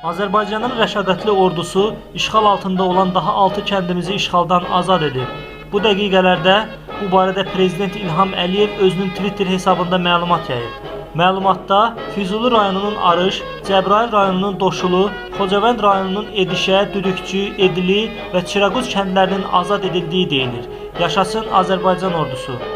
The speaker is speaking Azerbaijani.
Azərbaycanın rəşadətli ordusu işğal altında olan daha 6 kəndimizi işğaldan azad edib. Bu dəqiqələrdə bu barədə Prezident İlham Əliyev özünün Twitter hesabında məlumat yayıb. Məlumatda Füzuli rayonunun Arış, Cəbrayıl rayonunun Doşulu, Xocavənd rayonunun Edişə, Düdükçü, Edili və Çıraquz kəndlərinin azad edildiyi deyilir. Yaşasın Azərbaycan ordusu!